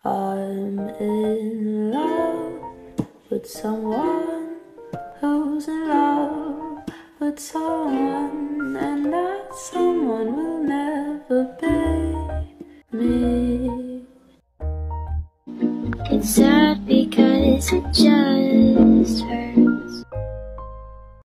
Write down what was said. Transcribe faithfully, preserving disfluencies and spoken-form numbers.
I'm in love with someone who's in love with someone, and that someone will never be me. It's sad because it just hurts.